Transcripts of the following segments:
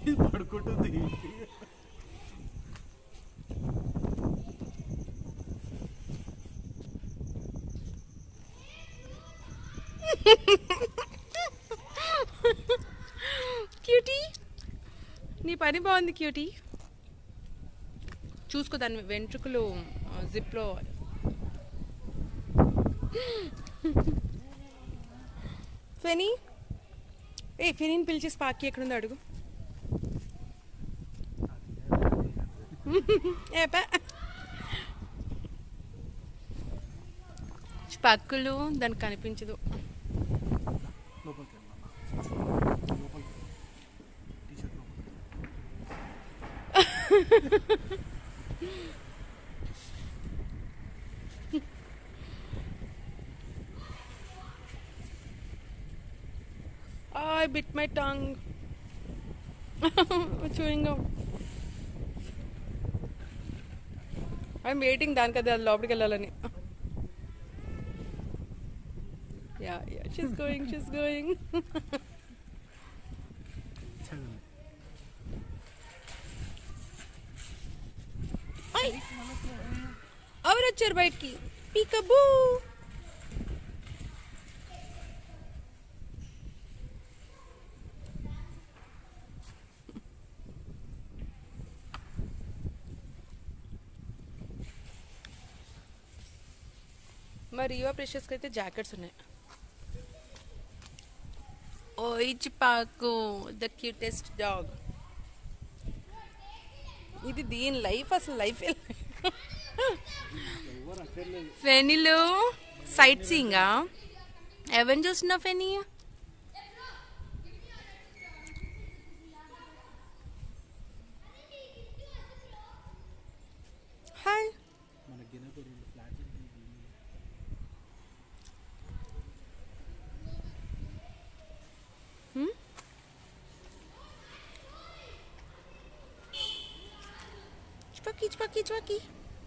పడుకుంటుంది. క్యూటీ, నీ పని బాగుంది క్యూటీ. చూసుకో దాని వెంట్రుకలు జిప్లో. ఫెనీ, ఫెనీని పిలిచి స్పార్కీ ఎక్కడుందో అడుగు. స్పార్కులు దానికి కనిపించదు. I bit my tongue. Chewing gum. I'm waiting దానికి అది లోపలికి వెళ్ళాలని. Yeah, she's going. ఎవరు వచ్చారు బయటికి? పీకబూ. మరి రియో ప్రెషర్స్కి అయితే జాకెట్స్ ఉన్నాయి. ఓయ్ చిపాకు, ద క్యూటెస్ట్ డాగ్. ఇది దీని లైఫ్, అసలు లైఫ్. ఫెనీలో సైట్ సీయింగా ఎవరిని చూస్తున్నావు ఫెనీ? హాయ్. చిపాకి.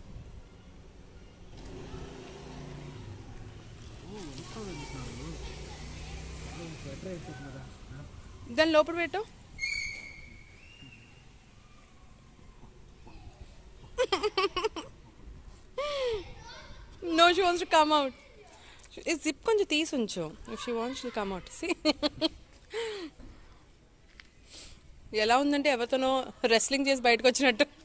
దాని లోపల పెట్టు. No, she wants to come out. Zip కొంచెం తీసి ఉంచు. If she wants, she'll come out. See? ఎలా ఉందంటే ఎవరితోనో రెస్లింగ్ చేసి బయటకు వచ్చినట్టు.